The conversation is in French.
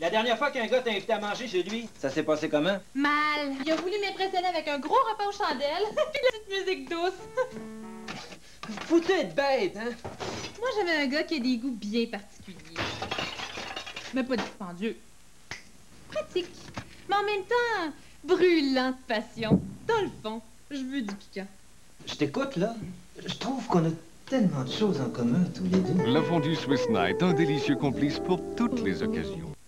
La dernière fois qu'un gars t'a invité à manger chez lui, ça s'est passé comment? Mal. Il a voulu m'impressionner avec un gros repas aux chandelles, puis la petite musique douce. Faut être bête, hein? Moi, j'avais un gars qui a des goûts bien particuliers. Mais pas dispendieux. Pratique. Mais en même temps, brûlant de passion. Dans le fond, je veux du piquant. Je t'écoute, là. Je trouve qu'on a tellement de choses en commun, tous les deux. La fondue Swiss Night, un délicieux complice pour toutes les occasions.